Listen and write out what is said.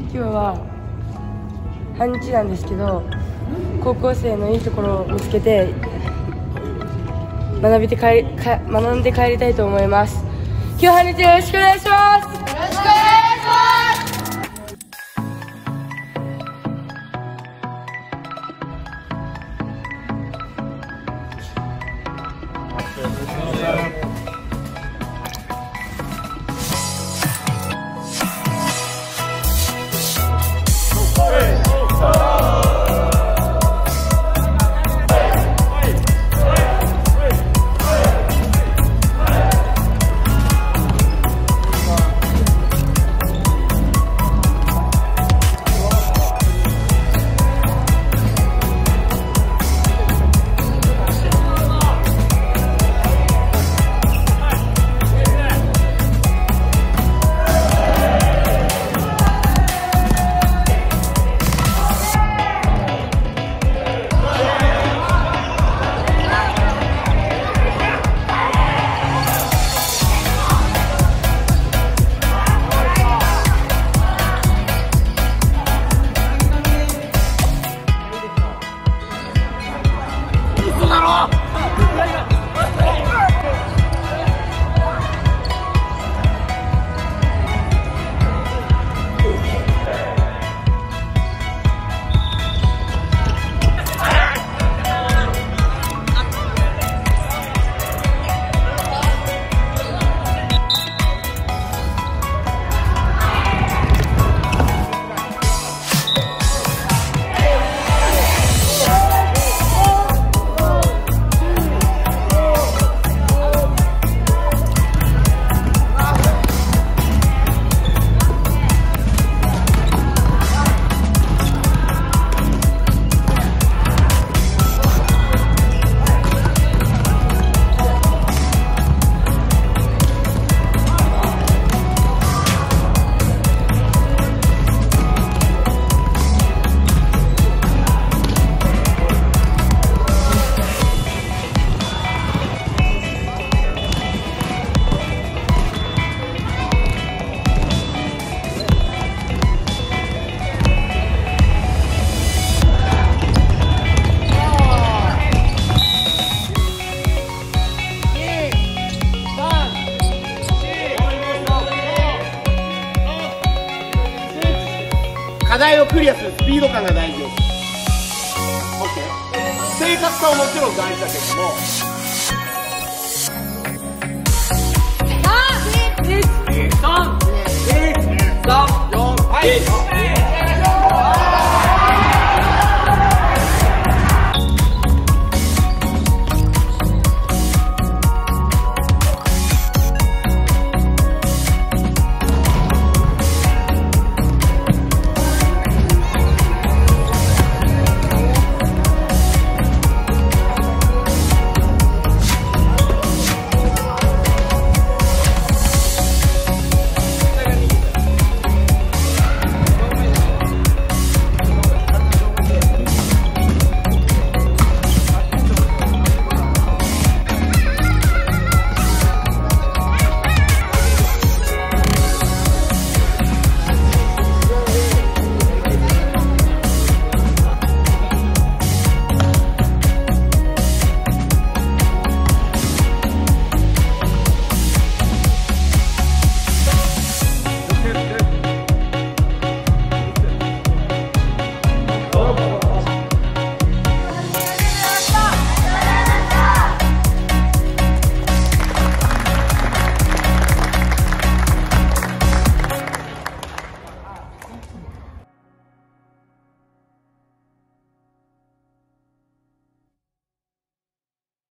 今日は半日なんですけど、高校生のいいところを見つけて学んで帰りたいと思います。今日半日よろしくお願いします。よろしくお願いします。 課題をクリアするスピード感が大事です。 OK。 正確さはもちろん大事だけども、3、2、3、2、3、4、はい。